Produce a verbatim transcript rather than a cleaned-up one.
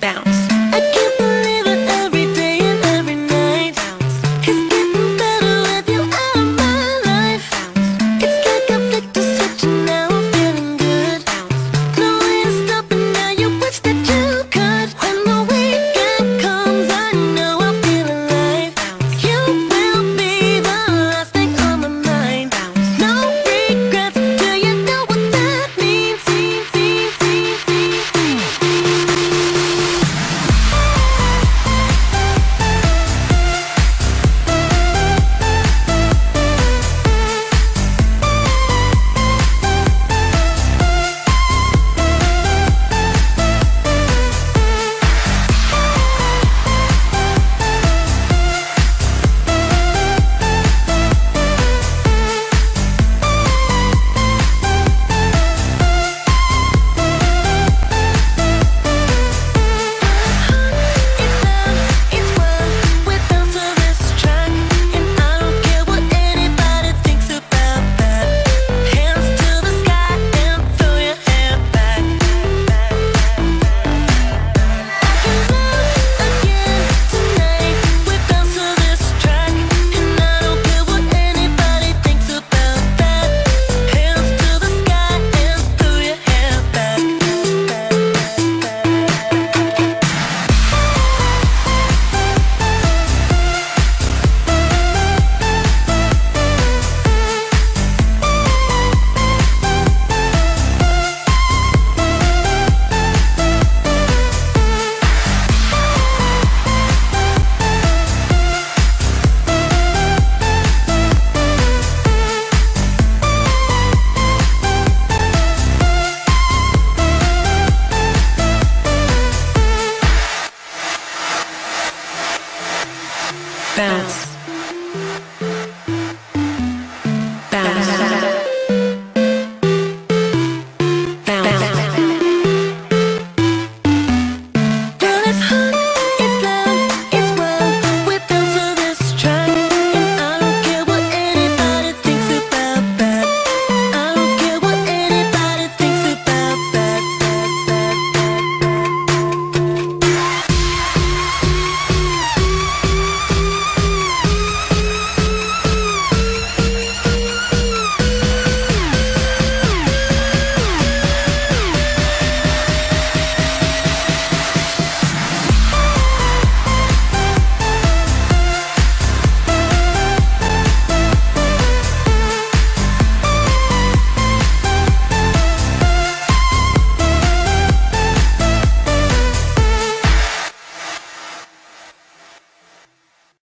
bounce. I can't believe it every day and every night. It's getting better with you out of my life. It's like I flicked a switch and now I'm feeling good. No way to stop it now, you wish that you could. When the weekend comes, I know I'll feel alive. You will be the last thing on my mind. No regrets, do you know what that means? Bounce.